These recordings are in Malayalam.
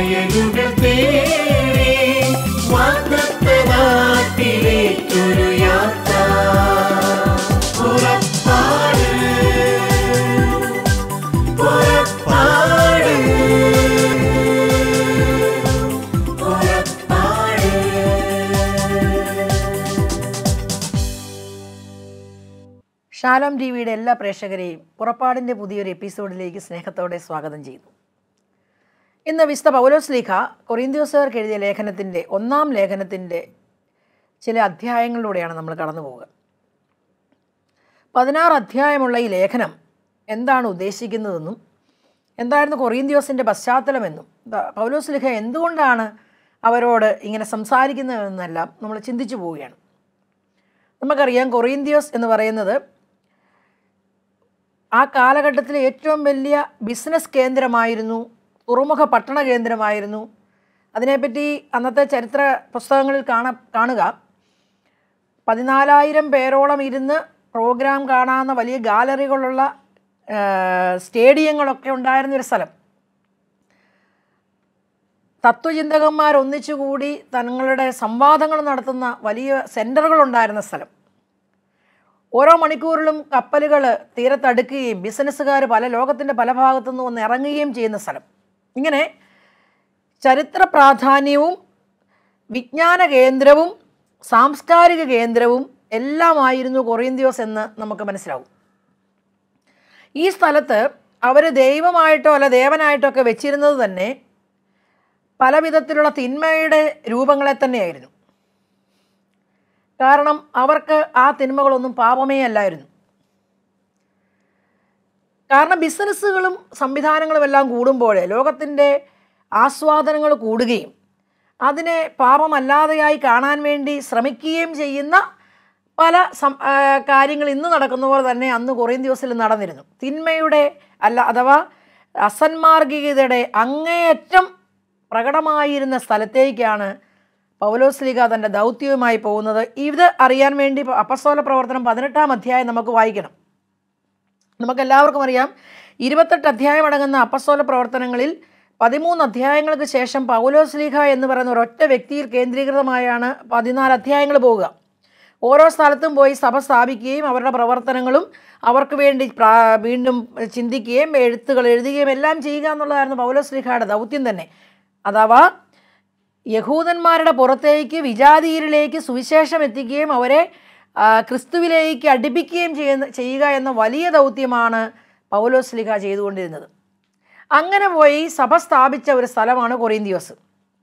വയലുകൾ തേടി വാഗ്ദത്ത നാട്ടിലേക്കൊരു യാത്ര. പുറപ്പാട് പുറപ്പാട് പുറപ്പാട്. ഷാലോം ടിവിയുടെ എല്ലാ പ്രേക്ഷകരെയും പുറപ്പാടിൻ്റെ പുതിയൊരു എപ്പിസോഡിലേക്ക് സ്നേഹത്തോടെ സ്വാഗതം ചെയ്യുന്നു. ഇന്ന് വിശുദ്ധ പൗലോസ്ലീഹ കൊറിന്ത്യോസുകാർക്ക് എഴുതിയ ലേഖനത്തിൻ്റെ 1-ാം ലേഖനത്തിൻ്റെ ചില അധ്യായങ്ങളിലൂടെയാണ് നമ്മൾ കടന്നു പോവുക. 16 അധ്യായമുള്ള ഈ ലേഖനം എന്താണ് ഉദ്ദേശിക്കുന്നതെന്നും എന്തായിരുന്നു കൊറിന്ത്യോസിൻ്റെ പശ്ചാത്തലമെന്നും പൗലോസ്ലീഹ എന്തുകൊണ്ടാണ് അവരോട് ഇങ്ങനെ സംസാരിക്കുന്നതെന്നെല്ലാം നമ്മൾ ചിന്തിച്ചു പോവുകയാണ്. നമുക്കറിയാം, കൊറിന്ത്യോസ് എന്ന് പറയുന്നത് ആ കാലഘട്ടത്തിലെ ഏറ്റവും വലിയ ബിസിനസ് കേന്ദ്രമായിരുന്നു, തുറമുഖ പട്ടണ കേന്ദ്രമായിരുന്നു. അതിനെപ്പറ്റി അന്നത്തെ ചരിത്ര പുസ്തകങ്ങളിൽ കാണുക 14,000 പേരോളം ഇരുന്ന് പ്രോഗ്രാം കാണാവുന്ന വലിയ ഗാലറികളുള്ള സ്റ്റേഡിയങ്ങളൊക്കെ ഉണ്ടായിരുന്നൊരു സ്ഥലം. തത്വചിന്തകന്മാർ ഒന്നിച്ചുകൂടി തങ്ങളുടെ സംവാദങ്ങൾ നടത്തുന്ന വലിയ സെൻറ്ററുകളുണ്ടായിരുന്ന സ്ഥലം. ഓരോ മണിക്കൂറിലും കപ്പലുകൾ തീരത്തടുക്കുകയും ബിസിനസ്സുകാർ ലോകത്തിൻ്റെ പല ഭാഗത്തുനിന്ന് വന്ന് ഇറങ്ങുകയും ചെയ്യുന്ന സ്ഥലം. ഇങ്ങനെ ചരിത്ര പ്രാധാന്യവും വിജ്ഞാന കേന്ദ്രവും സാംസ്കാരിക കേന്ദ്രവും എല്ലാമായിരുന്നു കൊറിന്ത്യോസ് എന്ന് നമുക്ക് മനസ്സിലാവും. ഈ സ്ഥലത്ത് അവർ ദൈവമായിട്ടോ അല്ല ദേവനായിട്ടോ ഒക്കെ വെച്ചിരുന്നത് തന്നെ പല വിധത്തിലുള്ള തിന്മയുടെ രൂപങ്ങളെ തന്നെയായിരുന്നു. കാരണം അവർക്ക് ആ തിന്മകളൊന്നും പാപമേ അല്ലായിരുന്നു. കാരണം ബിസിനസ്സുകളും സംവിധാനങ്ങളും എല്ലാം കൂടുമ്പോൾ ലോകത്തിൻ്റെ ആസ്വാദനങ്ങൾ കൂടുകയും അതിനെ പാപമല്ലാതെയായി കാണാൻ വേണ്ടി ശ്രമിക്കുകയും ചെയ്യുന്ന പല കാര്യങ്ങൾ ഇന്ന് നടക്കുന്ന പോലെ തന്നെ അന്ന് കൊറിന്ത്യോസിൽ നടന്നിരുന്നു. തിന്മയുടെ അഥവാ അസന്മാർഗികതയുടെ അങ്ങേയറ്റം പ്രകടമായിരുന്ന സ്ഥലത്തേക്കാണ് പൗലോസ്ലീഹ തൻ്റെ ദൗത്യവുമായി പോകുന്നത്. ഇത് അറിയാൻ വേണ്ടി അപ്പസ്തോല പ്രവർത്തനം 18-ാം അധ്യായം നമുക്ക് വായിക്കണം. നമുക്കെല്ലാവർക്കും അറിയാം, 28 അധ്യായം അടങ്ങുന്ന അപ്പസ്തോല പ്രവർത്തനങ്ങളിൽ 13 അധ്യായങ്ങൾക്ക് ശേഷം പൗലോസ്ലീഹ എന്ന് പറയുന്ന ഒരൊറ്റ വ്യക്തിയിൽ കേന്ദ്രീകൃതമായാണ് 14 അധ്യായങ്ങൾ പോവുക. ഓരോ സ്ഥലത്തും പോയി സഭ സ്ഥാപിക്കുകയും അവരുടെ പ്രവർത്തനങ്ങളും അവർക്ക് വേണ്ടി വീണ്ടും ചിന്തിക്കുകയും എഴുത്തുകൾ എഴുതുകയും എല്ലാം ചെയ്യുക എന്നുള്ളതായിരുന്നു പൗലോസ്ലീഹയുടെ ദൗത്യം തന്നെ. അഥവാ യഹൂദന്മാരുടെ പുറത്തേക്ക് വിജാതീയരിലേക്ക് സുവിശേഷം എത്തിക്കുകയും അവരെ ക്രിസ്തുവിലേക്ക് അടുപ്പിക്കുകയും ചെയ്യുക എന്ന വലിയ ദൗത്യമാണ് പൗലോസ്ലീഹ ചെയ്തുകൊണ്ടിരുന്നത്. അങ്ങനെ പോയി സഭ സ്ഥാപിച്ച ഒരു സ്ഥലമാണ് കൊറിന്ത്യോസ്.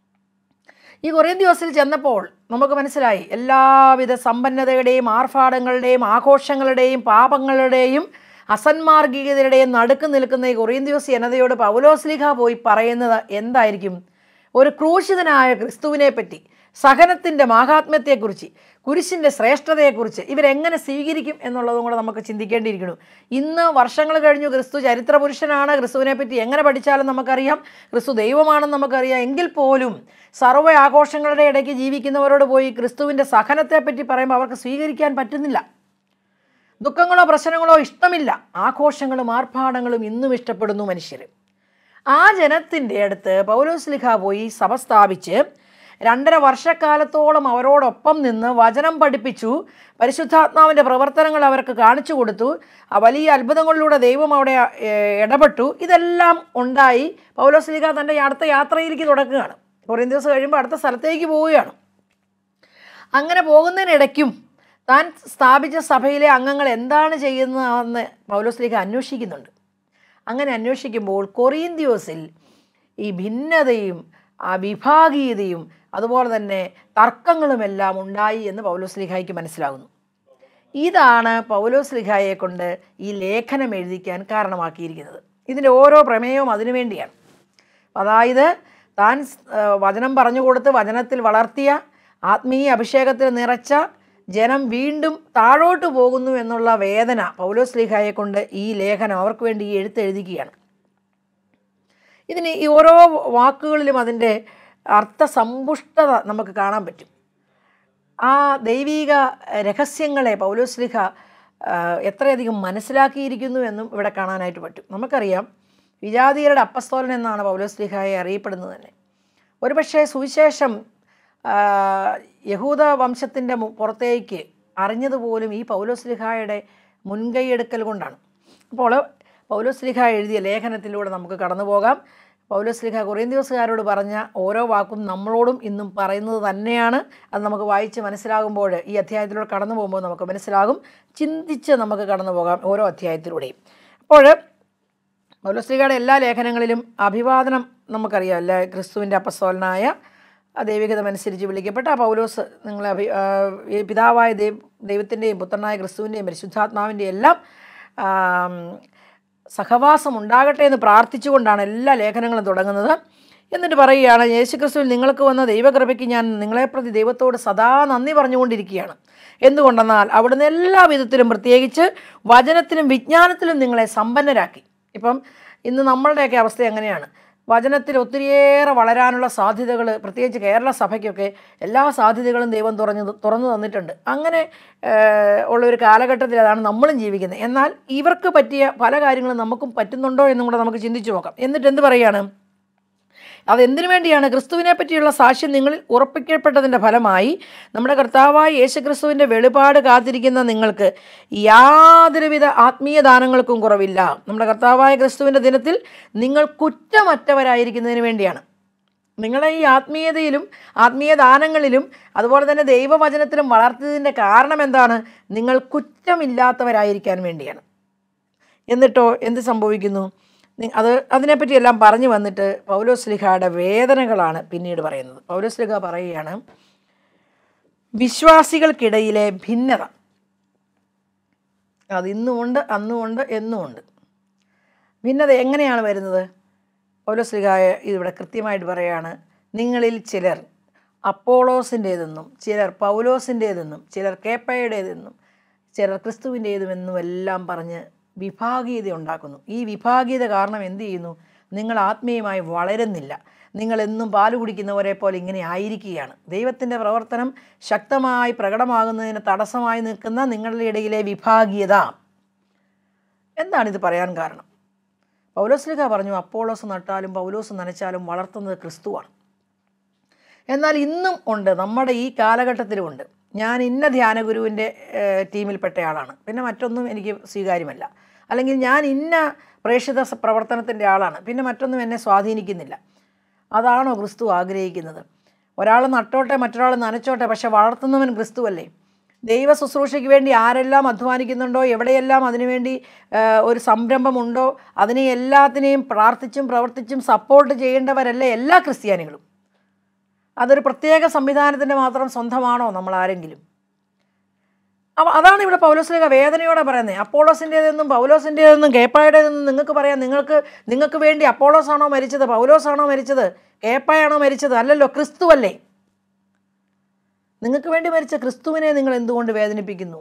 ഈ കൊറിന്ത്യോസിൽ ചെന്നപ്പോൾ നമുക്ക് മനസ്സിലായി, എല്ലാവിധ സമ്പന്നതയുടെയും ആർഭാടങ്ങളുടെയും ആഘോഷങ്ങളുടെയും പാപങ്ങളുടെയും അസന്മാർഗികതയുടെയും നടുക്ക് നിൽക്കുന്ന ഈ കൊറിന്ത്യോസ് ജനതയോട് പൗലോസ്ലീഹ പോയി പറയുന്നത് എന്തായിരിക്കും? ഒരു ക്രൂശിതനായ ക്രിസ്തുവിനെ പറ്റി, സഹനത്തിൻ്റെ മാഹാത്മ്യത്തെക്കുറിച്ച്, കുരിശിൻ്റെ ശ്രേഷ്ഠതയെക്കുറിച്ച് ഇവരെങ്ങനെ സ്വീകരിക്കും എന്നുള്ളതും കൂടെ നമുക്ക് ചിന്തിക്കേണ്ടിയിരിക്കുന്നു. ഇന്ന് വർഷങ്ങൾ കഴിഞ്ഞു, ക്രിസ്തു ചരിത്ര പുരുഷനാണ്, ക്രിസ്തുവിനെ പറ്റി എങ്ങനെ പഠിച്ചാലും നമുക്കറിയാം, ക്രിസ്തു ദൈവമാണെന്ന് നമുക്കറിയാം. എങ്കിൽ പോലും സർവ്വ ആഘോഷങ്ങളുടെ ഇടയ്ക്ക് ജീവിക്കുന്നവരോട് പോയി ക്രിസ്തുവിൻ്റെ സഹനത്തെപ്പറ്റി പറയുമ്പോൾ അവർക്ക് സ്വീകരിക്കാൻ പറ്റുന്നില്ല. ദുഃഖങ്ങളോ പ്രശ്നങ്ങളോ ഇഷ്ടമില്ല, ആഘോഷങ്ങളും ആർഭാടങ്ങളും ഇന്നും ഇഷ്ടപ്പെടുന്നു മനുഷ്യർ. ആ ജനത്തിൻ്റെ അടുത്ത് പൗലോസ്ലീഹ പോയി സഭ സ്ഥാപിച്ച് 2.5 വർഷക്കാലത്തോളം അവരോടൊപ്പം നിന്ന് വചനം പഠിപ്പിച്ചു. പരിശുദ്ധാത്മാവിൻ്റെ പ്രവർത്തനങ്ങൾ അവർക്ക് കാണിച്ചു കൊടുത്തു. ആ വലിയ അത്ഭുതങ്ങളിലൂടെ ദൈവം അവിടെ ഇടപെട്ടു. ഇതെല്ലാം ഉണ്ടായി പൗലോസ്ലീഹ തൻ്റെ അടുത്ത യാത്രയിലേക്ക് തുടങ്ങുകയാണ്. കൊറിന്ത്യോസ് കഴിയുമ്പോൾ അടുത്ത സ്ഥലത്തേക്ക് പോവുകയാണ്. അങ്ങനെ പോകുന്നതിനിടയ്ക്കും താൻ സ്ഥാപിച്ച സഭയിലെ അംഗങ്ങൾ എന്താണ് ചെയ്യുന്നതെന്ന് പൗലോസ്ലീഹ അന്വേഷിക്കുന്നുണ്ട്. അങ്ങനെ അന്വേഷിക്കുമ്പോൾ കൊറിന്ത്യോസിൽ ഈ ഭിന്നതയും ആ വിഭാഗീയതയും അതുപോലെ തന്നെ തർക്കങ്ങളുമെല്ലാം ഉണ്ടായി എന്ന് പൗലോസ്ലീഹായ്ക്ക് മനസ്സിലാകുന്നു. ഇതാണ് പൗലോസ്ലീഹായെ കൊണ്ട് ഈ ലേഖനം എഴുതിക്കാൻ കാരണമാക്കിയിരിക്കുന്നത്. ഇതിൻ്റെ ഓരോ പ്രമേയവും അതിനുവേണ്ടിയാണ്. അതായത് താൻ വചനം പറഞ്ഞു കൊടുത്ത് വചനത്തിൽ വളർത്തിയ ആത്മീയ അഭിഷേകത്തിൽ നിറച്ച ജനം വീണ്ടും താഴോട്ട് പോകുന്നു എന്നുള്ള വേദന പൗലോസ്ലീഹായെ കൊണ്ട് ഈ ലേഖനം അവർക്ക് വേണ്ടി ഈ എഴുതിക്കുകയാണ്. ഇതിന് ഈ ഓരോ വാക്കുകളിലും അതിൻ്റെ അർത്ഥസമ്പുഷ്ടത നമുക്ക് കാണാൻ പറ്റും. ആ ദൈവിക രഹസ്യങ്ങളെ പൗലോസ്ലീഹ എത്രയധികം മനസ്സിലാക്കിയിരിക്കുന്നു എന്നും ഇവിടെ കാണാനായിട്ട് പറ്റും. നമുക്കറിയാം, വിജാതീയരുടെ അപ്പസ്തോലൻ എന്നാണ് പൗലോസ്ലീഹായെ അറിയപ്പെടുന്നത് തന്നെ. ഒരുപക്ഷെ സുവിശേഷം യഹൂദ വംശത്തിൻ്റെ പുറത്തേക്ക് അറിഞ്ഞതുപോലും ഈ പൗലോസ്ലീഹായുടെ മുൻകൈയെടുക്കൽ കൊണ്ടാണ്. അപ്പോൾ പൗലോസ്ലീഹ എഴുതിയ ലേഖനത്തിലൂടെ നമുക്ക് കടന്നു പോകാം. പൗലോസ്ലീഹ കൊറിന്ത്യക്കാരോട് പറഞ്ഞ ഓരോ വാക്കും നമ്മളോടും ഇന്നും പറയുന്നത് തന്നെയാണ്. അത് നമുക്ക് വായിച്ച് മനസ്സിലാകുമ്പോൾ, ഈ അധ്യായത്തിലൂടെ കടന്നു പോകുമ്പോൾ നമുക്ക് മനസ്സിലാകും. ചിന്തിച്ച് നമുക്ക് കടന്നു പോകാം ഓരോ അധ്യായത്തിലൂടെയും. അപ്പോൾ പൗലോസ്ലീഹയുടെ എല്ലാ ലേഖനങ്ങളിലും അഭിവാദനം നമുക്കറിയാം. അല്ല, ക്രിസ്തുവിൻ്റെ അപ്പസ്തോലനായ ദൈവികതമനുസരിച്ച് വിളിക്കപ്പെട്ട ആ പൗലോസ് നിങ്ങളെ പിതാവായ ദൈവത്തിൻ്റെയും പുത്രനായ ക്രിസ്തുവിൻ്റെയും പരിശുദ്ധാത്മാവിൻ്റെയും എല്ലാം സഹവാസം ഉണ്ടാകട്ടെ എന്ന് പ്രാർത്ഥിച്ചുകൊണ്ടാണ് എല്ലാ ലേഖനങ്ങളും തുടങ്ങുന്നത്. എന്നിട്ട് പറയുകയാണ്, യേശുക്രിസ്തുവിൽ നിങ്ങൾക്ക് വന്ന ദൈവകൃപയ്ക്ക് ഞാൻ നിങ്ങളെ പ്രതി ദൈവത്തോട് സദാ നന്ദി പറഞ്ഞുകൊണ്ടിരിക്കുകയാണ്. എന്തുകൊണ്ടെന്നാൽ അവിടുന്ന് എല്ലാ വിധത്തിലും, പ്രത്യേകിച്ച് വചനത്തിലും വിജ്ഞാനത്തിലും നിങ്ങളെ സമ്പന്നരാക്കി. ഇപ്പം ഇന്ന് നമ്മളുടെയൊക്കെ അവസ്ഥ എങ്ങനെയാണ്? വചനത്തിൽ ഒത്തിരിയേറെ വളരാനുള്ള സാധ്യതകൾ, പ്രത്യേകിച്ച് കേരള സഭയ്ക്കൊക്കെ എല്ലാ സാധ്യതകളും ദൈവം തുറന്നു തന്നിട്ടുണ്ട്. അങ്ങനെ ഉള്ളൊരു കാലഘട്ടത്തിൽ അതാണ് നമ്മളും ജീവിക്കുന്നത്. എന്നാൽ ഇവർക്ക് പറ്റിയ പല കാര്യങ്ങളും നമുക്കും പറ്റുന്നുണ്ടോ എന്നും കൂടെ നമുക്ക് ചിന്തിച്ചു നോക്കാം. എന്നിട്ട് എന്ത് പറയുകയാണ്? അതെന്തിനു വേണ്ടിയാണ്? ക്രിസ്തുവിനെ പറ്റിയുള്ള സാക്ഷ്യം നിങ്ങളിൽ ഉറപ്പിക്കപ്പെട്ടതിൻ്റെ ഫലമായി നമ്മുടെ കർത്താവായ യേശുക്രിസ്തുവിൻ്റെ വെളിപാട് കാത്തിരിക്കുന്ന നിങ്ങൾക്ക് യാതൊരുവിധ ആത്മീയ ദാനങ്ങൾക്കും കുറവില്ല. നമ്മുടെ കർത്താവായ ക്രിസ്തുവിൻ്റെ ദിനത്തിൽ നിങ്ങൾ കുറ്റമറ്റവരായിരിക്കുന്നതിന് വേണ്ടിയാണ്. നിങ്ങളെ ഈ ആത്മീയതയിലും ആത്മീയ ദാനങ്ങളിലും അതുപോലെ തന്നെ ദൈവവചനത്തിലും വളർത്തിയതിൻ്റെ കാരണം എന്താണ്? നിങ്ങൾ കുറ്റമില്ലാത്തവരായിരിക്കാൻ വേണ്ടിയാണ്. എന്നിട്ടോ എന്ത് സംഭവിക്കുന്നു? അതിനെപ്പറ്റിയെല്ലാം പറഞ്ഞു വന്നിട്ട് പൗലോസ്ലീഹയുടെ വേദനകളാണ് പിന്നീട് പറയുന്നത്. പൗലോസ്ലീഹ പറയുകയാണ്, വിശ്വാസികൾക്കിടയിലെ ഭിന്നത അത് ഇന്നുമുണ്ട്, അന്നുമുണ്ട്, എന്നുമുണ്ട്. ഭിന്നത എങ്ങനെയാണ് വരുന്നത്? പൗലോസ്ലീഹ ഇതിവിടെ കൃത്യമായിട്ട് പറയുകയാണ്, നിങ്ങളിൽ ചിലർ അപ്പോളോസിൻ്റേതെന്നും ചിലർ പൗലോസിൻ്റേതെന്നും ചിലർ കേപ്പയുടേതെന്നും ചിലർ ക്രിസ്തുവിൻ്റേതുമെന്നും എല്ലാം പറഞ്ഞ് വിഭാഗീയത ഉണ്ടാക്കുന്നു. ഈ വിഭാഗീയത കാരണം എന്ത് ചെയ്യുന്നു? നിങ്ങൾ ആത്മീയമായി വളരുന്നില്ല. നിങ്ങളെന്നും പാല് കുടിക്കുന്നവരെ പോലെ ഇങ്ങനെ ആയിരിക്കുകയാണ്. ദൈവത്തിൻ്റെ പ്രവർത്തനം ശക്തമായി പ്രകടമാകുന്നതിന് തടസ്സമായി നിൽക്കുന്ന നിങ്ങളുടെ ഇടയിലെ വിഭാഗീയത എന്താണിത് പറയാൻ കാരണം? പൗലോസ്ലീഹ പറഞ്ഞു, അപ്പോളോസ് നട്ടാലും പൗലോസ് നനച്ചാലും വളർത്തുന്നത് ക്രിസ്തുവാണ്. എന്നാൽ ഇന്നും ഉണ്ട്, നമ്മുടെ ഈ കാലഘട്ടത്തിലുമുണ്ട്. ഞാൻ ഇന്ന ധ്യാനഗുരുവിൻ്റെ ടീമിൽപ്പെട്ടയാളാണ്, പിന്നെ മറ്റൊന്നും എനിക്ക് സ്വീകാര്യമല്ല. അല്ലെങ്കിൽ ഞാൻ ഇന്ന പ്രേക്ഷിത പ്രവർത്തനത്തിൻ്റെ ആളാണ്, പിന്നെ മറ്റൊന്നും എന്നെ സ്വാധീനിക്കുന്നില്ല. അതാണോ ക്രിസ്തു ആഗ്രഹിക്കുന്നത്? ഒരാൾ നട്ടോട്ടെ മറ്റൊരാൾ നനച്ചോട്ടെ, പക്ഷെ വളർത്തുന്നവൻ ക്രിസ്തുവല്ലേ? ദൈവ ശുശ്രൂഷയ്ക്ക് വേണ്ടി ആരെല്ലാം അധ്വാനിക്കുന്നുണ്ടോ, എവിടെയെല്ലാം അതിനുവേണ്ടി ഒരു സംരംഭമുണ്ടോ, അതിനെ എല്ലാത്തിനെയും പ്രാർത്ഥിച്ചും പ്രവർത്തിച്ചും സപ്പോർട്ട് ചെയ്യേണ്ടവരല്ലേ എല്ലാ ക്രിസ്ത്യാനികളും? അതൊരു പ്രത്യേക സംവിധാനത്തിൻ്റെ മാത്രം സ്വന്തമാണോ നമ്മളാരെങ്കിലും? അപ്പോൾ അതാണ് ഇവിടെ പൗലോസ്ലീഹ വേദനയോടെ പറയുന്നത്. അപ്പോളോസിൻ്റേതെന്നും പൗലോസിൻ്റേതെന്നും കേപ്പായുടേതെന്നും നിങ്ങൾക്ക് പറയാം. നിങ്ങൾക്ക് വേണ്ടി അപ്പോളോസാണോ മരിച്ചത്, പൗലോസാണോ മരിച്ചത്, കേപ്പായാണോ മരിച്ചത്? അല്ലല്ലോ, ക്രിസ്തുവല്ലേ. നിങ്ങൾക്ക് വേണ്ടി മരിച്ച ക്രിസ്തുവിനെ നിങ്ങൾ എന്തുകൊണ്ട് വേദനിപ്പിക്കുന്നു?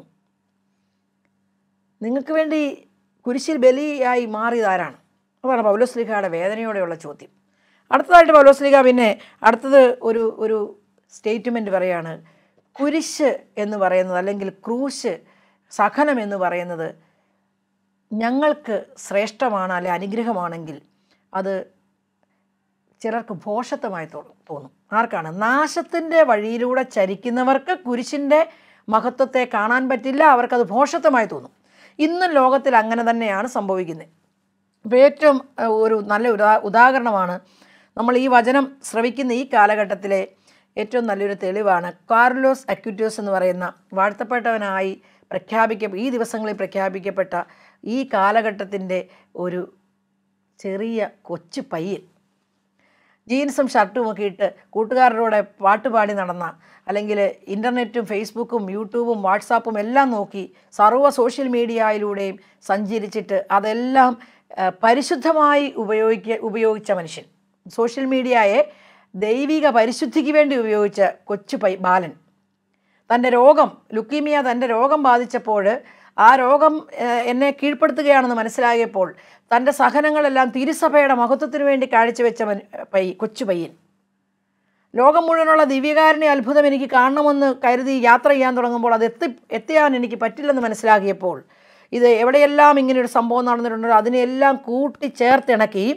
നിങ്ങൾക്ക് വേണ്ടി കുരിശിൽ ബലിയായി മാറിയതാരാണ്? അതാണ് പൗലോസ്ലീഹയുടെ വേദനയോടെയുള്ള ചോദ്യം. അടുത്തതായിട്ട് പൗലോസ്ലീഹ പിന്നെ അടുത്തത് ഒരു സ്റ്റേറ്റ്മെൻറ്റ് പറയാണ്, കുരിശ് എന്ന് പറയുന്നത് അല്ലെങ്കിൽ ക്രൂശ് സഹനം എന്ന് പറയുന്നത് ഞങ്ങൾക്ക് ശ്രേഷ്ഠമാണ്, അല്ലെ അനുഗ്രഹമാണെങ്കിൽ അത് ചിലർക്ക് ഭോഷത്വമായി തോന്നും. ആർക്കാണ്? നാശത്തിൻ്റെ വഴിയിലൂടെ ചരിക്കുന്നവർക്ക് കുരിശിൻ്റെ മഹത്വത്തെ കാണാൻ പറ്റില്ല, അവർക്കത് ഭോഷത്വമായി തോന്നും. ഇന്നും ലോകത്തിൽ അങ്ങനെ തന്നെയാണ് സംഭവിക്കുന്നത്. ഇപ്പോൾ ഏറ്റവും ഒരു നല്ല ഉദാഹരണമാണ് നമ്മൾ ഈ വചനം ശ്രവിക്കുന്ന ഈ കാലഘട്ടത്തിലെ ഏറ്റവും നല്ലൊരു തെളിവാണ് കാർലോസ് അക്വിറ്റോസ് എന്ന് പറയുന്ന വാഴ്ത്തപ്പെട്ടവനായി ഈ ദിവസങ്ങളിൽ പ്രഖ്യാപിക്കപ്പെട്ട ഈ കാലഘട്ടത്തിൻ്റെ ഒരു ചെറിയ കൊച്ചു പയ്യൻ. ജീൻസും ഷർട്ടും ഒക്കെ ഇട്ട് കൂട്ടുകാരുടെ പാട്ടുപാടി നടന്ന, അല്ലെങ്കിൽ ഇൻ്റർനെറ്റും ഫേസ്ബുക്കും യൂട്യൂബും വാട്സാപ്പും എല്ലാം നോക്കി സർവ്വ സോഷ്യൽ മീഡിയയിലൂടെയും സഞ്ചരിച്ചിട്ട് അതെല്ലാം പരിശുദ്ധമായി ഉപയോഗിച്ച മനുഷ്യൻ, സോഷ്യൽ മീഡിയയെ ദൈവിക പരിശുദ്ധിക്ക് വേണ്ടി ഉപയോഗിച്ച കൊച്ചു ബാലൻ, തൻ്റെ ലുക്കീമിയ തൻ്റെ രോഗം ബാധിച്ചപ്പോൾ ആ രോഗം എന്നെ കീഴ്പ്പെടുത്തുകയാണെന്ന് മനസ്സിലായപ്പോൾ തൻ്റെ സഹനങ്ങളെല്ലാം തിരുസഭയുടെ മഹത്വത്തിന് വേണ്ടി കാഴ്ചവെച്ച കൊച്ചു പയ്യൻ, ലോകം മുഴുവനുള്ള ദിവ്യകാരുണ്യ അത്ഭുതം എനിക്ക് കാണണമെന്ന് കരുതി യാത്ര ചെയ്യാൻ തുടങ്ങുമ്പോൾ അത് എത്തിയാൻ എനിക്ക് പറ്റില്ലെന്ന് മനസ്സിലാക്കിയപ്പോൾ ഇത് എവിടെയെല്ലാം ഇങ്ങനെയൊരു സംഭവം നടന്നിട്ടുണ്ടോ അതിനെയെല്ലാം കൂട്ടിച്ചേർത്തിണക്കി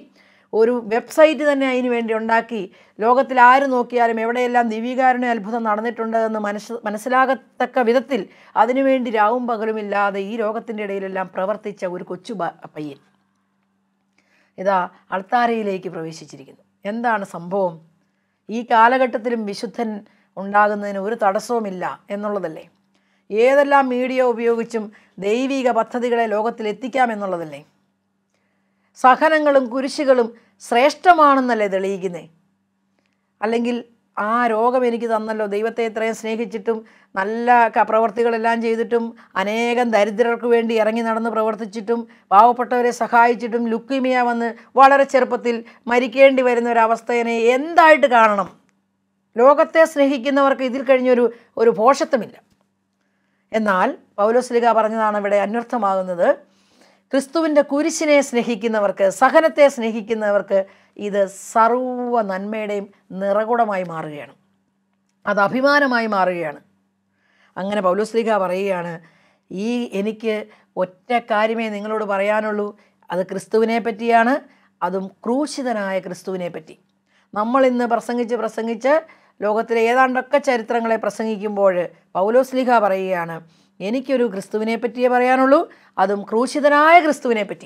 ഒരു വെബ്സൈറ്റ് തന്നെ അതിന് വേണ്ടി ഉണ്ടാക്കി ലോകത്തിൽ ആര് നോക്കിയാലും എവിടെയെല്ലാം ദിവ്യകാരുണ്യ അത്ഭുതം നടന്നിട്ടുണ്ട് എന്ന് മനസ്സിലാകത്തക്ക വിധത്തിൽ അതിനുവേണ്ടി രാവും പകലുമില്ലാതെ ഈ ലോകത്തിൻ്റെ ഇടയിലെല്ലാം പ്രവർത്തിച്ച ഒരു കൊച്ചു പയ്യൻ ഇതാ അൾത്താരയിലേക്ക് പ്രവേശിച്ചിരിക്കുന്നു. എന്താണ് സംഭവം? ഈ കാലഘട്ടത്തിലും വിശുദ്ധൻ ഉണ്ടാകുന്നതിന് ഒരു തടസ്സവുമില്ല എന്നുള്ളതല്ലേ? ഏതെല്ലാം മീഡിയ ഉപയോഗിച്ചും ദൈവിക പദ്ധതികളെ ലോകത്തിൽ എത്തിക്കാമെന്നുള്ളതല്ലേ? സഹനങ്ങളും കുരിശുകളും ശ്രേഷ്ഠമാണെന്നല്ലേ തെളിയിക്കുന്നേ? അല്ലെങ്കിൽ ആ രോഗം എനിക്ക് തന്നല്ലോ, ദൈവത്തെ ഇത്രയും സ്നേഹിച്ചിട്ടും നല്ല പ്രവർത്തികളെല്ലാം ചെയ്തിട്ടും അനേകം ദരിദ്രർക്ക് വേണ്ടി ഇറങ്ങി നടന്ന് പ്രവർത്തിച്ചിട്ടും പാവപ്പെട്ടവരെ സഹായിച്ചിട്ടും ലുക്കീമിയ വന്ന് വളരെ ചെറുപ്പത്തിൽ മരിക്കേണ്ടി വരുന്ന ഒരവസ്ഥയെ എന്തായിട്ട് കാണണം? ലോകത്തെ സ്നേഹിക്കുന്നവർക്ക് ഇതിൽ കഴിഞ്ഞൊരു ഭോഷത്വമില്ല. എന്നാൽ പൗലോസ്ലീഹ പറഞ്ഞതാണ് ഇവിടെ അന്വർത്ഥമാകുന്നത്. ക്രിസ്തുവിൻ്റെ കുരിശിനെ സ്നേഹിക്കുന്നവർക്ക്, സഹനത്തെ സ്നേഹിക്കുന്നവർക്ക് ഇത് സർവ്വ നന്മയുടെയും നിറകുടമായി മാറുകയാണ്, അത് അഭിമാനമായി മാറുകയാണ്. അങ്ങനെ പൗലോസ്ലീഹ പറയുകയാണ്, എനിക്ക് ഒറ്റ കാര്യമേ നിങ്ങളോട് പറയാനുള്ളൂ, അത് ക്രിസ്തുവിനെ പറ്റിയാണ്, അതും ക്രൂശിതനായ ക്രിസ്തുവിനെ പറ്റി. നമ്മളിന്ന് പ്രസംഗിച്ച് ലോകത്തിലെ ഏതാണ്ടൊക്കെ ചരിത്രങ്ങളെ പ്രസംഗിക്കുമ്പോൾ പൗലോസ്ലീഹ പറയുകയാണ്, എനിക്കൊരു ക്രിസ്തുവിനെ പറ്റിയേ പറയാനുള്ളൂ, അതും ക്രൂശിതനായ ക്രിസ്തുവിനെ പറ്റി.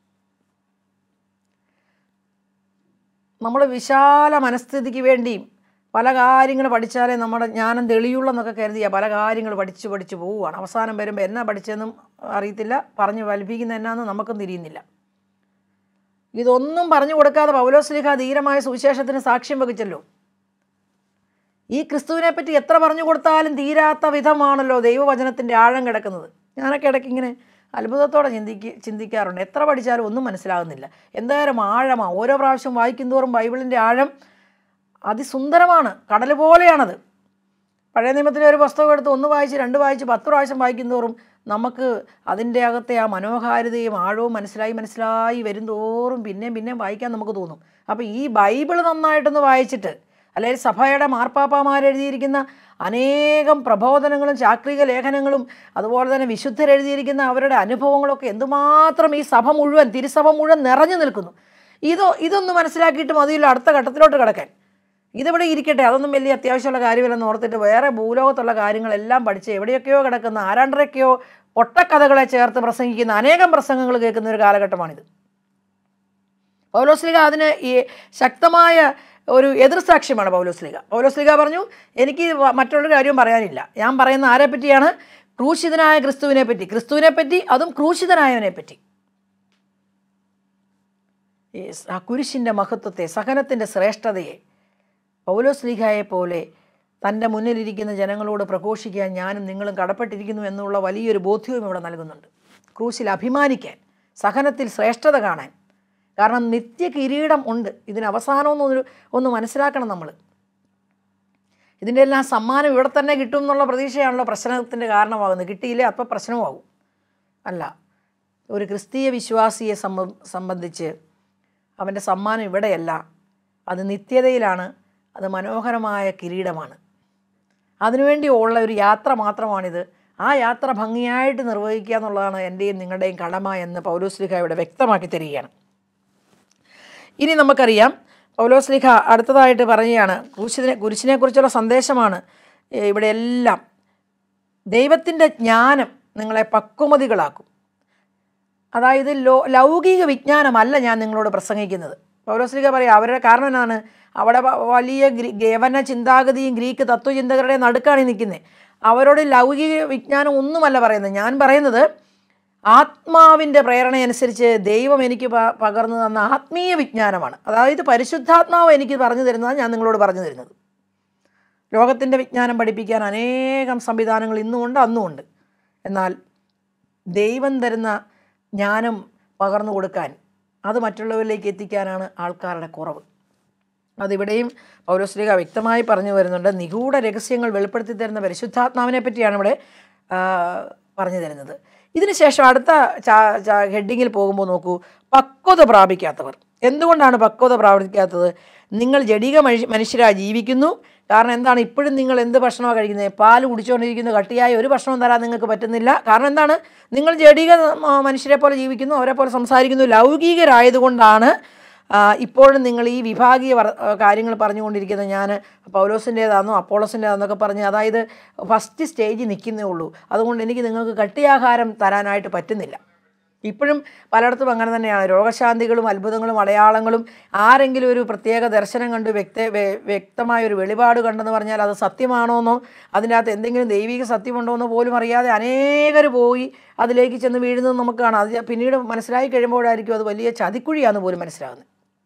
നമ്മൾ വിശാല മനസ്ഥിതിക്ക് വേണ്ടിയും പല കാര്യങ്ങൾ പഠിച്ചാലേ നമ്മുടെ ജ്ഞാനം തെളിയുള്ളെന്നൊക്കെ കരുതിയ പല കാര്യങ്ങൾ പഠിച്ച് പോവുകയാണ്. അവസാനം വരുമ്പോൾ എന്നാ പഠിച്ചതെന്നും അറിയത്തില്ല, പറഞ്ഞ് വലിപ്പിക്കുന്ന എന്നാന്ന് നമുക്കും തിരിയുന്നില്ല. ഇതൊന്നും പറഞ്ഞു കൊടുക്കാതെ പൗലോസ്ലീഹ ധീരമായ സുവിശേഷത്തിന് സാക്ഷ്യം വഹിച്ചല്ലോ. ഈ ക്രിസ്തുവിനെ പറ്റി എത്ര പറഞ്ഞു കൊടുത്താലും തീരാത്ത വിധമാണല്ലോ ദൈവവചനത്തിൻ്റെ ആഴം കിടക്കുന്നത്. ഞാനൊക്കെ ഇടയ്ക്ക് ഇങ്ങനെ അത്ഭുതത്തോടെ ചിന്തിക്കാറുണ്ട്. എത്ര പഠിച്ചാലും ഒന്നും മനസ്സിലാകുന്നില്ല. എന്തായാലും ആഴമാണ്. ഓരോ പ്രാവശ്യം വായിക്കുന്തോറും ബൈബിളിൻ്റെ ആഴം അതിസുന്ദരമാണ്, കടൽ പോലെയാണത്. പഴയ നിയമത്തിലെ ഒരു പുസ്തകം എടുത്ത് 1 വായിച്ച് 2 വായിച്ച് 10 പ്രാവശ്യം വായിക്കുന്തോറും നമുക്ക് അതിൻ്റെ അകത്തെ ആ മനോഹാരിതയും ആഴവും മനസ്സിലായി വരും തോറും പിന്നെയും വായിക്കാൻ നമുക്ക് തോന്നും. അപ്പോൾ ഈ ബൈബിൾ നന്നായിട്ടൊന്ന് വായിച്ചിട്ട്, അല്ലെങ്കിൽ സഭയുടെ മാർപ്പാപ്പാമാരെഴുതിയിരിക്കുന്ന അനേകം പ്രബോധനങ്ങളും ചാക്രിക ലേഖനങ്ങളും അതുപോലെ തന്നെ വിശുദ്ധരെഴുതിയിരിക്കുന്ന അവരുടെ അനുഭവങ്ങളൊക്കെ എന്തുമാത്രം ഈ സഭ മുഴുവൻ, തിരുസഭ മുഴുവൻ നിറഞ്ഞു നിൽക്കുന്നു. ഇതൊന്ന് മനസ്സിലാക്കിയിട്ട് മതിയല്ലോ അടുത്ത ഘട്ടത്തിലോട്ട് കിടക്കാൻ. ഇതിവിടെ ഇരിക്കട്ടെ, അതൊന്നും വലിയ അത്യാവശ്യമുള്ള കാര്യമില്ലെന്ന് ഓർത്തിട്ട് വേറെ ഭൂലോകത്തുള്ള കാര്യങ്ങളെല്ലാം പഠിച്ച് എവിടെയൊക്കെയോ കിടക്കുന്ന ആരാണ്ടരൊക്കെയോ ഒട്ടക്കഥകളെ ചേർത്ത് പ്രസംഗിക്കുന്ന അനേകം പ്രസംഗങ്ങൾ കേൾക്കുന്ന ഒരു കാലഘട്ടമാണിത്. പൗലോസ്ലീഹ അതിന് ഈ ശക്തമായ ഒരു എതിർസാക്ഷ്യമാണ് പൗലോസ്ലീഹ പറഞ്ഞു, എനിക്ക് മറ്റൊരു കാര്യവും പറയാനില്ല. ഞാൻ പറയുന്ന ആരെ പറ്റിയാണ്? ക്രൂശിതനായ ക്രിസ്തുവിനെ പറ്റി, അതും ക്രൂശിതനായവനെ പറ്റി. ആ കുരിശിൻ്റെ മഹത്വത്തെ, സഹനത്തിൻ്റെ ശ്രേഷ്ഠതയെ പൗലോസ്ലീഹയെ പോലെ തൻ്റെ മുന്നിലിരിക്കുന്ന ജനങ്ങളോട് പ്രഘോഷിക്കാൻ ഞാനും നിങ്ങളും കടപ്പെട്ടിരിക്കുന്നു എന്നുള്ള വലിയൊരു ബോധ്യവും ഇവിടെ നൽകുന്നുണ്ട്. ക്രൂശിൽ അഭിമാനിക്കാൻ, സഹനത്തിൽ ശ്രേഷ്ഠത കാണാൻ. കാരണം നിത്യ കിരീടം ഉണ്ട്. ഇതിന് അവസാനമൊന്ന് മനസ്സിലാക്കണം നമ്മൾ. ഇതിൻ്റെ എല്ലാം സമ്മാനം ഇവിടെ തന്നെ കിട്ടും എന്നുള്ള പ്രതീക്ഷയാണല്ലോ പ്രശ്നത്തിൻ്റെ കാരണമാകുന്നത്. കിട്ടിയില്ലേ അപ്പോൾ പ്രശ്നമാകും. അല്ല, ഒരു ക്രിസ്തീയ വിശ്വാസിയെ സംബന്ധിച്ച് അവൻ്റെ സമ്മാനം ഇവിടെയല്ല, അത് നിത്യതയിലാണ്, അത് മനോഹരമായ കിരീടമാണ്. അതിനുവേണ്ടി ഉള്ള ഒരു യാത്ര മാത്രമാണിത്. ആ യാത്ര ഭംഗിയായിട്ട് നിർവഹിക്കുക എന്നുള്ളതാണ് എൻ്റെയും നിങ്ങളുടെയും കടമ എന്ന് പൗലോസ്ലീഹ ഇവിടെ വ്യക്തമാക്കി തരികയാണ്. ഇനി നമുക്കറിയാം, പൗലോസ്ലീഹ അടുത്തതായിട്ട് പറയുകയാണ്, കുരിശിനെക്കുറിച്ചുള്ള സന്ദേശമാണ് ഇവിടെ എല്ലാം. ദൈവത്തിൻ്റെ ജ്ഞാനം നിങ്ങളെ പക്വമതികളാക്കും. അതായത് ലൗകിക വിജ്ഞാനമല്ല ഞാൻ നിങ്ങളോട് പ്രസംഗിക്കുന്നത്. പൗലോസ്ലീഹ പറയാം, അവരുടെ കാരണം എന്നാണ്? അവിടെ വലിയ യവന ചിന്താഗതിയും ഗ്രീക്ക് തത്വചിന്തകരുടെ നടുക്കാണ് നിൽക്കുന്നത്. അവരോട് ലൗകിക വിജ്ഞാനം ഒന്നുമല്ല പറയുന്നത്. ഞാൻ പറയുന്നത് ആത്മാവിൻ്റെ പ്രേരണയനുസരിച്ച് ദൈവം എനിക്ക് പകർന്നു തന്ന ആത്മീയ വിജ്ഞാനമാണ്. അതായത് പരിശുദ്ധാത്മാവ് എനിക്ക് പറഞ്ഞു തരുന്നതാണ് ഞാൻ നിങ്ങളോട് പറഞ്ഞു തരുന്നത്. ലോകത്തിൻ്റെ വിജ്ഞാനം പഠിപ്പിക്കാൻ അനേകം സംവിധാനങ്ങൾ ഇന്നുമുണ്ട്, അന്നുമുണ്ട്. എന്നാൽ ദൈവം തരുന്ന ജ്ഞാനം പകർന്നു കൊടുക്കാൻ, അത് മറ്റുള്ളവരിലേക്ക് എത്തിക്കാനാണ് ആൾക്കാരുടെ കുറവ്. അതിവിടെയും പൗലോസ്ലീഹ വ്യക്തമായി പറഞ്ഞു വരുന്നുണ്ട്. നിഗൂഢ രഹസ്യങ്ങൾ വെളിപ്പെടുത്തി തരുന്ന പരിശുദ്ധാത്മാവിനെ പറ്റിയാണ് ഇവിടെ പറഞ്ഞു തരുന്നത്. ഇതിനുശേഷം അടുത്ത ഹെഡിങ്ങിൽ പോകുമ്പോൾ നോക്കൂ, പക്വത പ്രാപിക്കാത്തവർ. എന്തുകൊണ്ടാണ് പക്വത പ്രാപിക്കാത്തത്? നിങ്ങൾ ജഡിക മനുഷ്യരായി ജീവിക്കുന്നു. കാരണം എന്താണ്? ഇപ്പോഴും നിങ്ങൾ എന്ത് ഭക്ഷണമാണ് കഴിക്കുന്നത്? പാല് കുടിച്ചുകൊണ്ടിരിക്കുന്നു. കട്ടിയായ ഒരു ഭക്ഷണവും തരാൻ നിങ്ങൾക്ക് പറ്റുന്നില്ല. കാരണം എന്താണ്? നിങ്ങൾ ജഡിക മനുഷ്യരെ പോലെ ജീവിക്കുന്നു, അവരെ പോലെ സംസാരിക്കുന്നു, ലൗകികരായതുകൊണ്ടാണ് ഇപ്പോഴും നിങ്ങൾ ഈ വിഭാഗീയ കാര്യങ്ങൾ പറഞ്ഞുകൊണ്ടിരിക്കുന്നത് ഞാൻ പൗലോസിൻ്റേതാണെന്നോ അപ്പോളോസിൻ്റേതാണെന്നൊക്കെ പറഞ്ഞ്, അതായത് ഫസ്റ്റ് സ്റ്റേജിൽ നിൽക്കുന്നേ ഉള്ളൂ, അതുകൊണ്ട് എനിക്ക് നിങ്ങൾക്ക് കട്ടിയാഹാരം തരാനായിട്ട് പറ്റുന്നില്ല. ഇപ്പോഴും പലയിടത്തും അങ്ങനെ തന്നെയാണ്. രോഗശാന്തികളും അത്ഭുതങ്ങളും അടയാളങ്ങളും ആരെങ്കിലും ഒരു പ്രത്യേക ദർശനം കണ്ട് വ്യക്തമായൊരു വെളിപാട് കണ്ടെന്ന് പറഞ്ഞാൽ അത് സത്യമാണോന്നോ അതിനകത്ത് എന്തെങ്കിലും ദൈവിക സത്യമുണ്ടോയെന്നോ പോലും അറിയാതെ അനേകർ പോയി അതിലേക്ക് ചെന്ന് വീഴുന്നത് നമുക്ക് കാണാം. അത് പിന്നീട് മനസ്സിലായി കഴിയുമ്പോഴായിരിക്കും അത് വലിയ ചതിക്കുഴിയാണെന്ന് പോലും മനസ്സിലാകുന്നത്.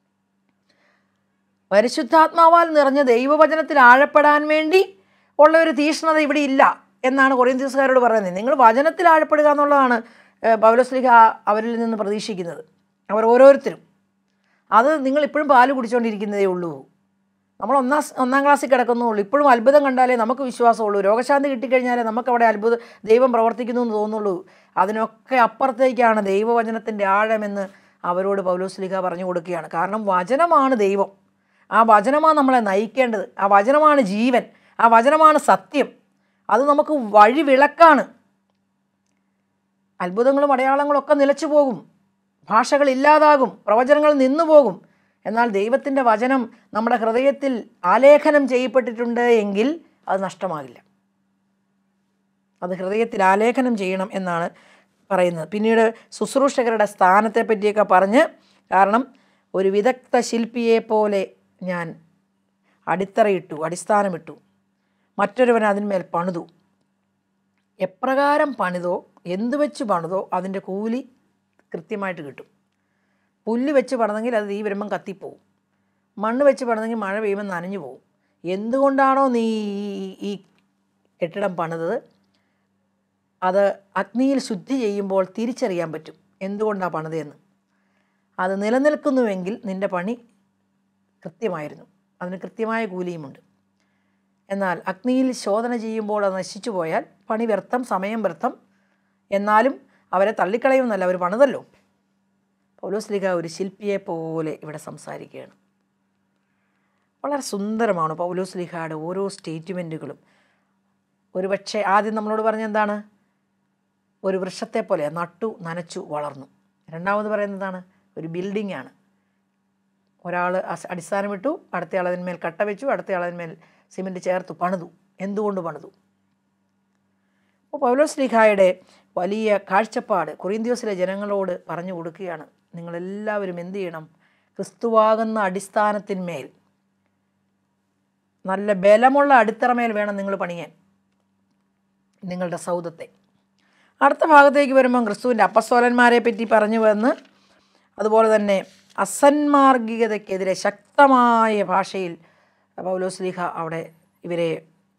പരിശുദ്ധാത്മാവാൽ നിറഞ്ഞ ദൈവവചനത്തിൽ ആഴപ്പെടാൻ വേണ്ടി ഉള്ള ഒരു തീഷ്ണത ഇവിടെ ഇല്ല എന്നാണ് കൊറിന്ത്യസ്കാരോട് പറയുന്നത്. നിങ്ങൾ വചനത്തിൽ ആഴപ്പെടുക എന്നുള്ളതാണ് പൗലോസ്ലീഹ അവരിൽ നിന്ന് പ്രതീക്ഷിക്കുന്നത്. അവർ ഓരോരുത്തരും അത് നിങ്ങൾ ഇപ്പോഴും പാല് കുടിച്ചുകൊണ്ടിരിക്കുന്നതേ ഉള്ളൂ. നമ്മൾ ഒന്നാം ക്ലാസ്സിൽ കിടക്കുന്നുള്ളൂ. ഇപ്പോഴും അത്ഭുതം കണ്ടാലേ നമുക്ക് വിശ്വാസമുള്ളൂ. രോഗശാന്തി കിട്ടിക്കഴിഞ്ഞാലേ നമുക്കവിടെ ദൈവം പ്രവർത്തിക്കുന്നു എന്ന് തോന്നുള്ളൂ. അതിനൊക്കെ അപ്പുറത്തേക്കാണ് ദൈവവചനത്തിൻ്റെ ആഴമെന്ന് അവരോട് പൗലോസ്ലീഹ പറഞ്ഞു കൊടുക്കുകയാണ്. കാരണം വചനമാണ് ദൈവം. ആ വചനമാണ് നമ്മളെ നയിക്കേണ്ടത്. ആ വചനമാണ് ജീവൻ. ആ വചനമാണ് സത്യം. അത് നമുക്ക് വഴിവിളക്കാണ്. അത്ഭുതങ്ങളും അടയാളങ്ങളും ഒക്കെ നിലച്ചു പോകും, ഭാഷകൾ ഇല്ലാതാകും, പ്രവചനങ്ങൾ നിന്നു പോകും. എന്നാൽ ദൈവത്തിൻ്റെ വചനം നമ്മുടെ ഹൃദയത്തിൽ ആലേഖനം ചെയ്യപ്പെട്ടിട്ടുണ്ട് എങ്കിൽ അത് നഷ്ടമാകില്ല. അത് ഹൃദയത്തിൽ ആലേഖനം ചെയ്യണം എന്നാണ് പറയുന്നത്. പിന്നീട് ശുശ്രൂഷകരുടെ സ്ഥാനത്തെ പറ്റിയൊക്കെ പറഞ്ഞ്, കാരണം ഒരു വിദഗ്ധ ശില്പിയെ പോലെ ഞാൻ അടിസ്ഥാനമിട്ടു, മറ്റൊരുവൻ അതിന്മേൽ പണിതു. എപ്രകാരം പണിതോ എന്ത് വെച്ച് പണിതോ അതിൻ്റെ കൂലി കൃത്യമായിട്ട് കിട്ടും. പുല്ല് വെച്ച് പണിതെങ്കിൽ അത് തീ വരുമ്പം കത്തിപ്പോവും. മണ്ണ് വെച്ച് പണിതെങ്കിൽ മഴ പെയ്യുമ്പോൾ നനഞ്ഞു പോവും. എന്തുകൊണ്ടാണോ നീ ഈ കെട്ടിടം പണിതത് അത് അഗ്നിയിൽ ശുദ്ധി ചെയ്യുമ്പോൾ തിരിച്ചറിയാൻ പറ്റും എന്തുകൊണ്ടാണ് പണിതതെന്ന്. അത് നിലനിൽക്കുന്നുവെങ്കിൽ നിൻ്റെ പണി കൃത്യമായിരുന്നു, അതിന് കൃത്യമായ കൂലിയുമുണ്ട്. എന്നാൽ അഗ്നിയിൽ ശോധന ചെയ്യുമ്പോൾ അത് നശിച്ചു പോയാൽ പണി വ്യർത്ഥം, സമയം വ്യർത്ഥം. എന്നാലും അവരെ തള്ളിക്കളയുമെന്നല്ല, അവർ പണിതല്ലോ. പൗലോസ്ലീഹ ഒരു ശില്പിയെ പോലെ ഇവിടെ സംസാരിക്കുകയാണ്. വളരെ സുന്ദരമാണ് പൗലോസ്ലീഹയുടെ ഓരോ സ്റ്റേറ്റ്മെൻറ്റുകളും. ഒരുപക്ഷെ ആദ്യം നമ്മളോട് പറഞ്ഞ എന്താണ്? ഒരു വൃക്ഷത്തെ പോലെ നട്ടു, നനച്ചു, വളർന്നു. രണ്ടാമത് പറയുന്നതാണ് ഒരു ബിൽഡിംഗാണ്. ഒരാൾ അടിസ്ഥാനമിട്ടു, അടുത്തയാൾ അതിന്മേൽ കട്ട വെച്ചു, അടുത്തയാൾ അതിന്മേൽ സിമെൻറ്റ് ചേർത്തു, പണിതു. എന്തുകൊണ്ട് പണിതു? അപ്പോൾ പൗലോസ്ലീഹായുടെ വലിയ കാഴ്ചപ്പാട് കൊറിന്ത്യസിലെ ജനങ്ങളോട് പറഞ്ഞു കൊടുക്കുകയാണ്. നിങ്ങളെല്ലാവരും എന്ത് ചെയ്യണം? ക്രിസ്തുവാകുന്ന അടിസ്ഥാനത്തിന്മേൽ, നല്ല ബലമുള്ള അടിത്തറമേൽ വേണം നിങ്ങൾ പണിയാൻ നിങ്ങളുടെ സൗധത്തെ. അടുത്ത ഭാഗത്തേക്ക് വരുമ്പം ക്രിസ്തുവിൻ്റെ അപ്പസ്തോലന്മാരെ പറ്റി പറഞ്ഞു വന്ന്, അതുപോലെ തന്നെ അസന്മാർഗികതയ്ക്കെതിരെ ശക്തമായ ഭാഷയിൽ പൗലോസ്ലീഹ അവിടെ ഇവരെ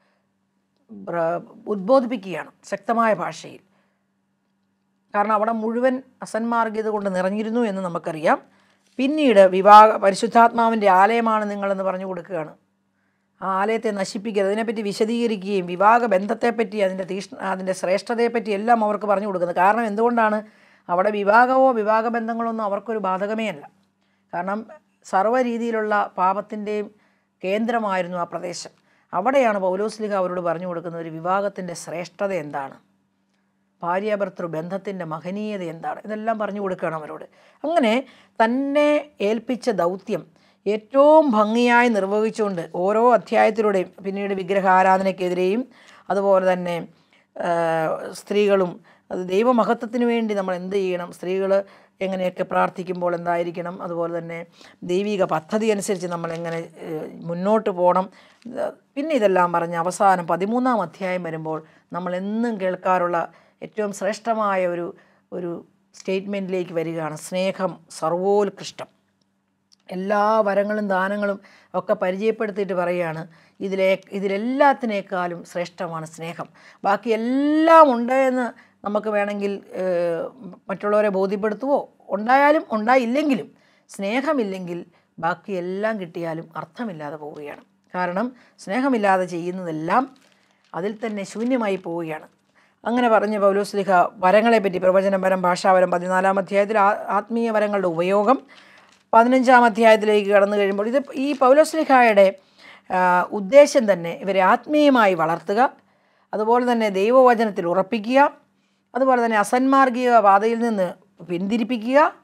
ഉദ്ബോധിപ്പിക്കുകയാണ്, ശക്തമായ ഭാഷയിൽ. കാരണം അവിടെ മുഴുവൻ അസന്മാർഗീയത കൊണ്ട് നിറഞ്ഞിരുന്നു എന്ന് നമുക്കറിയാം. പിന്നീട് പരിശുദ്ധാത്മാവിൻ്റെ ആലയമാണ് നിങ്ങളെന്ന് പറഞ്ഞു കൊടുക്കുകയാണ്. ആ ആലയത്തെ നശിപ്പിക്കരുത്, അതിനെപ്പറ്റി വിശദീകരിക്കുകയും വിവാഹ ബന്ധത്തെപ്പറ്റി അതിൻ്റെ ശ്രേഷ്ഠതയെപ്പറ്റി എല്ലാം അവർക്ക് പറഞ്ഞു കൊടുക്കുന്നത്. കാരണം എന്തുകൊണ്ടാണ്? അവിടെ വിവാഹബന്ധങ്ങളൊന്നും അവർക്കൊരു ബാധകമേ അല്ല. കാരണം സർവ്വ രീതിയിലുള്ള പാപത്തിൻ്റെയും കേന്ദ്രമായിരുന്നു ആ പ്രദേശം. അവിടെയാണ് പൗലോസ്ലീഹ അവരോട് പറഞ്ഞു കൊടുക്കുന്നത് ഒരു വിവാഹത്തിൻ്റെ ശ്രേഷ്ഠത എന്താണ്, ഭാര്യാഭർത്തൃ ബന്ധത്തിൻ്റെ മഹനീയത എന്താണ്, ഇതെല്ലാം പറഞ്ഞു കൊടുക്കുകയാണ് അവരോട്. അങ്ങനെ തന്നെ ഏൽപ്പിച്ച ദൗത്യം ഏറ്റവും ഭംഗിയായി നിർവഹിച്ചുകൊണ്ട് ഓരോ അധ്യായത്തിലൂടെയും, പിന്നീട് വിഗ്രഹാരാധനയ്ക്കെതിരെയും അതുപോലെ തന്നെ സ്ത്രീകളും അത് ദൈവമഹത്വത്തിന് വേണ്ടി നമ്മൾ എന്ത് ചെയ്യണം, സ്ത്രീകൾ എങ്ങനെയൊക്കെ പ്രാർത്ഥിക്കുമ്പോൾ എന്തായിരിക്കണം, അതുപോലെ തന്നെ ദൈവിക പദ്ധതി അനുസരിച്ച് നമ്മൾ എങ്ങനെ മുന്നോട്ട് പോകണം. പിന്നെ ഇതെല്ലാം പറഞ്ഞ് അവസാനം 13-ാം അധ്യായം വരുമ്പോൾ നമ്മൾ എന്നും കേൾക്കാറുള്ള ഏറ്റവും ശ്രേഷ്ഠമായ ഒരു സ്റ്റേറ്റ്മെൻറ്റിലേക്ക് വരികയാണ്. സ്നേഹം സർവോത്കൃഷ്ടം. എല്ലാ വരങ്ങളും ദാനങ്ങളും ഒക്കെ പരിചയപ്പെടുത്തിയിട്ട് പറയുകയാണ്, ഇതിലെല്ലാത്തിനേക്കാളും ശ്രേഷ്ഠമാണ് സ്നേഹം. ബാക്കി എല്ലാം ഉണ്ട് എന്ന് നമുക്ക് വേണമെങ്കിൽ മറ്റുള്ളവരെ ബോധ്യപ്പെടുത്തുവോ, ഉണ്ടായാലും ഉണ്ടായില്ലെങ്കിലും സ്നേഹമില്ലെങ്കിൽ ബാക്കി എല്ലാം കിട്ടിയാലും അർത്ഥമില്ലാതെ പോവുകയാണ്. കാരണം സ്നേഹമില്ലാതെ ചെയ്യുന്നതെല്ലാം അതിൽ തന്നെ ശൂന്യമായി പോവുകയാണ്. അങ്ങനെ പറഞ്ഞ് പൗലോസ്ലീഹ വരങ്ങളെപ്പറ്റി, പ്രവചനപരം, ഭാഷാപരം 14-ാം അധ്യായത്തിൽ ആത്മീയ വരങ്ങളുടെ ഉപയോഗം, 15-ാം അധ്യായത്തിലേക്ക് കടന്നു കഴിയുമ്പോൾ ഈ പൗലോസ്ലീഹായുടെ ഉദ്ദേശം തന്നെ ഇവരെ ആത്മീയമായി വളർത്തുക, അതുപോലെ തന്നെ ദൈവവചനത്തിൽ ഉറപ്പിക്കുക, അതുപോലെ തന്നെ അസന്മാർഗിക പാതയിൽ നിന്ന് പിന്തിരിപ്പിക്കുക,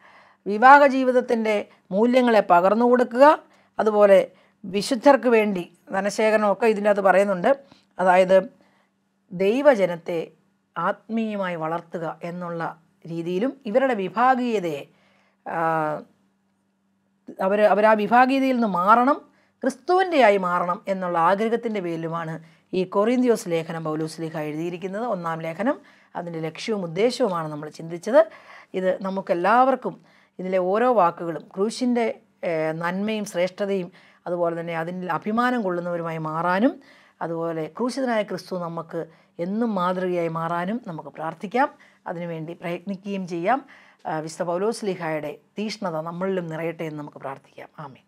വിവാഹ ജീവിതത്തിൻ്റെ മൂല്യങ്ങളെ പകർന്നു കൊടുക്കുക. അതുപോലെ വിശുദ്ധർക്ക് വേണ്ടി ധനശേഖരണമൊക്കെ ഇതിൻ്റെ അകത്ത് പറയുന്നുണ്ട്. അതായത് ദൈവജനത്തെ ആത്മീയമായി വളർത്തുക എന്നുള്ള രീതിയിലും ഇവരുടെ വിഭാഗീയതയെ അവർ ആ വിഭാഗീയതയിൽ നിന്ന് മാറണം, ക്രിസ്തുവിൻ്റെയായി മാറണം എന്നുള്ള ആഗ്രഹത്തിൻ്റെ പേരിലുമാണ് ഈ കൊറിന്ത്യോസ് ലേഖനം പൗലോസ്ലീഹ എഴുതിയിരിക്കുന്നത്. 1-ാം ലേഖനം അതിൻ്റെ ലക്ഷ്യവും ഉദ്ദേശവുമാണ് നമ്മൾ ചിന്തിച്ചത്. ഇത് നമുക്കെല്ലാവർക്കും ഇതിലെ ഓരോ വാക്കുകളും ക്രൂശിൻ്റെ നന്മയും ശ്രേഷ്ഠതയും അതുപോലെ തന്നെ അതിൽ അഭിമാനം കൊള്ളുന്നവരുമായി മാറാനും, അതുപോലെ ക്രൂശിതനായ ക്രിസ്തു നമുക്ക് എന്നും മാതൃകയായി മാറാനും നമുക്ക് പ്രാർത്ഥിക്കാം. അതിനുവേണ്ടി പ്രയത്നിക്കുകയും ചെയ്യാം. വിശുദ്ധ പൗലോസ്ലീഹായുടെ തീഷ്ണത നമ്മളിലും നിറയട്ടെ എന്ന് നമുക്ക് പ്രാർത്ഥിക്കാം. ആമേൻ.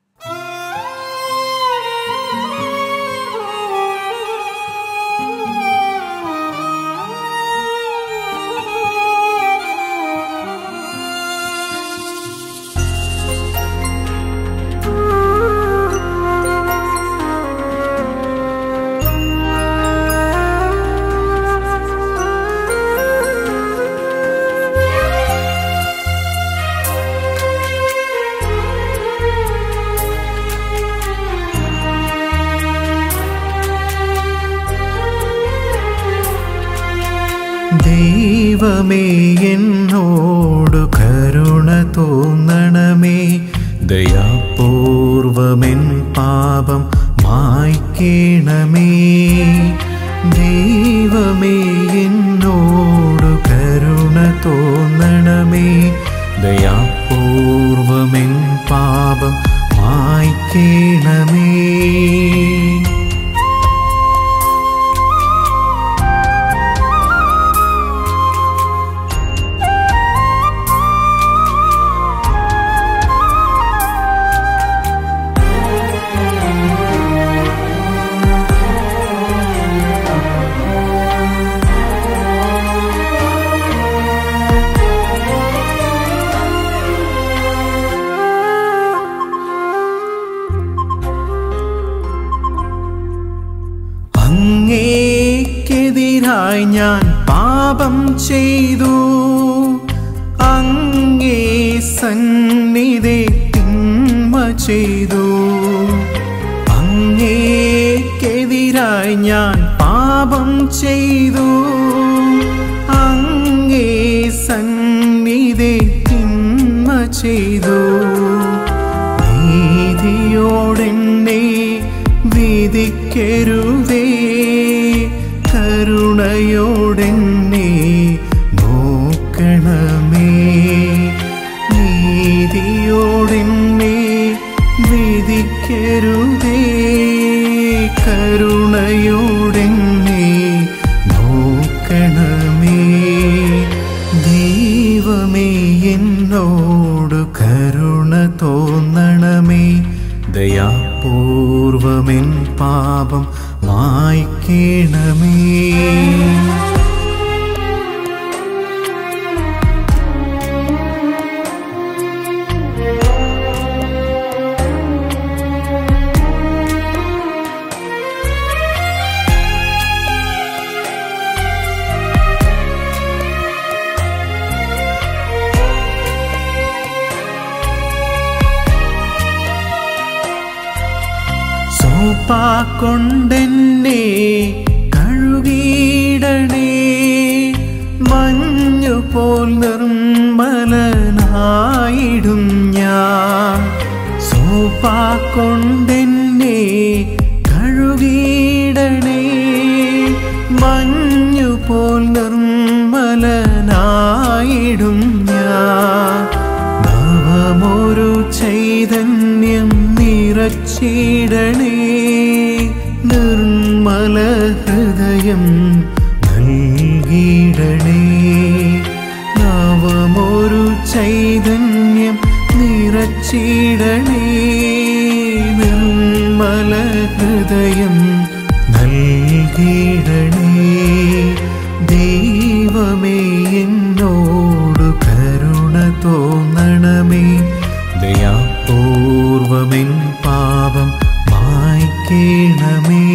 ദൈവമേ എന്നോടു കരുണ തോന്നണമേ, ദയാപൂർവമെൻ പാപം മായ്ക്കണമേ. ദൈവമേ എന്നോടു കരുണ തോന്നണമേ, ദയാപൂർവമെൻ പാപം മായ്ക്കണമേ. അങ്ങേക്കെതിരായി ഞാൻ പാപം ചെയ്തു, അങ്ങേ സന്നിധി തിന്മ ചെയ്തു. അങ്ങേക്കെതിരായി ഞാൻ പാപം ചെയ്തു, അങ്ങേ സന്നിധി തിന്മ ചെയ്തു. നീതിയോടെന്നെ വിധിക്കരുതേ, കരുണയോടെന്നെ നോക്കണമേ. നീതിയോടെന്നെ വിധിക്കരുതേ, കരുണയോടെന്നെ നോക്കണമേ. ദൈവമേ എന്നോട് കരുണ തോന്നണമേ, ദയാപൂർവമെൻ പാപം മായ്ക്കണമേ. സോപ്പാക്കൊണ്ടെന്നെ കഴുകിയിടണേ, മഞ്ഞുപോൽ നിർമ്മലനായിടും ഞാൻ. സോപ്പാക്കൊണ്ടെന്നെ കഴുകിയിടണേ, മഞ്ഞുപോൽ നിർമ്മലനായിടും ഞാൻ. നവമൊരു ചൈതന്യം നിറച്ചിടണേ, നിർമ്മല ഹൃദയം നൽകിടണേ. നവമൊരു ചൈതന്യം നിറച്ചിടണേ, നിർമ്മല ഹൃദയം നൽകിടണേ. ദൈവമേ എന്നോട് കരുണ തോന്നണമേ, ദയാപൂർവമെൻ പാപം മായ്ക്കണമേ.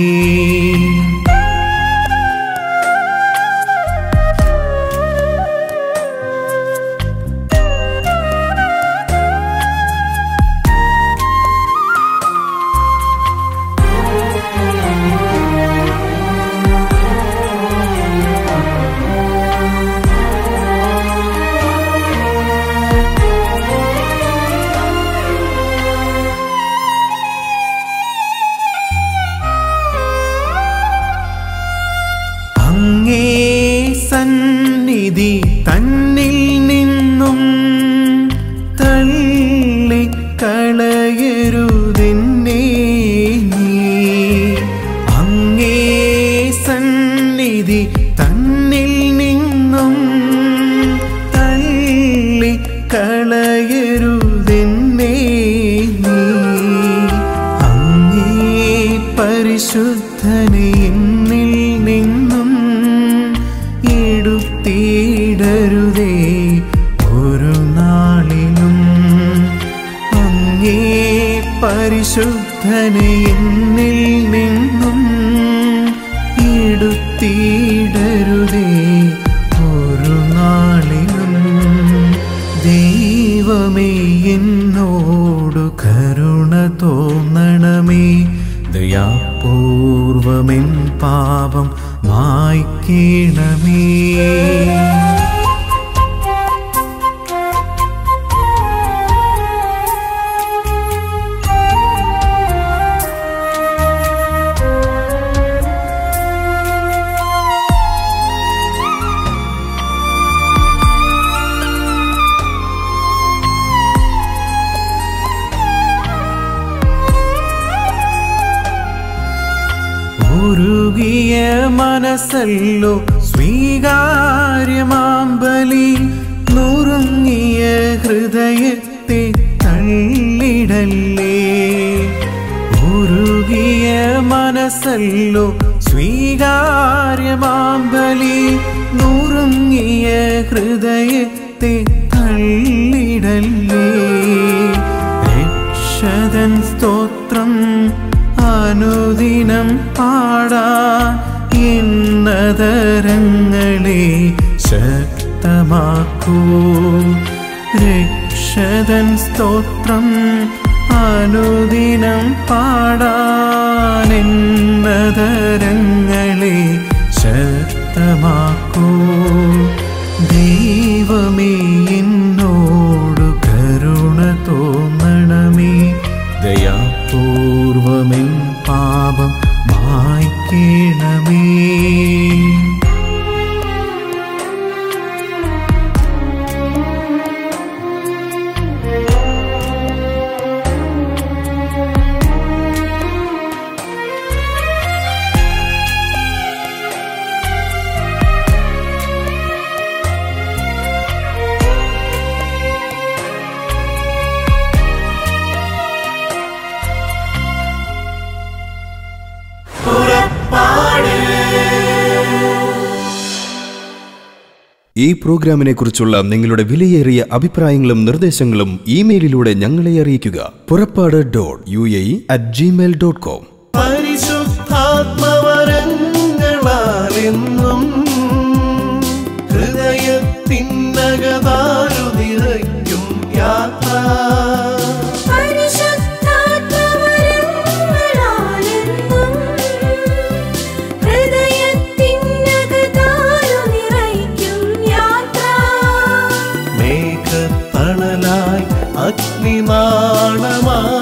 അങ്ങേ പരിശുദ്ധനെ എന്നിൽ നിന്നും എടുത്തിടരുതേ ഒരു നാളിലും. ദൈവമേ എന്നോടു കരുണ തോന്നണമേ, ദയാപൂർവമെൻ പാപം മായ്ക്കണമേ. ഉരുകിയ മനസ്സല്ലോ സ്വീകാര്യമാം ബലി, നുറുങ്ങിയ ഹൃദയത്തെ തള്ളിടല്ലേ. ഉരുകിയ മനസ്സല്ലോ സ്വീകാര്യമാം ബലി, നുറുങ്ങിയ ഹൃദയത്തെ തള്ളിടല്ലേ. രക്ഷകൻ സ്തോത്രം അനുദിനം പാടാൻ എന്നതരങ്ങളെ ശക്തമാക്കൂ. രക്ഷകൻ സ്തോത്രം അനുദിനം പാടാൻ എന്നതരങ്ങളെ ശക്തമാക്കൂ. ദൈവമേ എന്നോടു കരുണ തോന്നണമേ, ദയാപൂർവമെൻ പാപം മായ്ക്കണമേ. ഈ പ്രോഗ്രാമിനെ കുറിച്ചുള്ള നിങ്ങളുടെ വിലയേറിയ അഭിപ്രായങ്ങളും നിർദ്ദേശങ്ങളും ഇമെയിലിലൂടെ ഞങ്ങളെ അറിയിക്കുക. purappadu.uae@gmail.com. പരിശുദ്ധാത്മവരങ്ങളാലെന്നും ഹൃദയത്തിനകതാരു നിറയ്ക്കും യാത്ര. അഗ്നിനാളമായി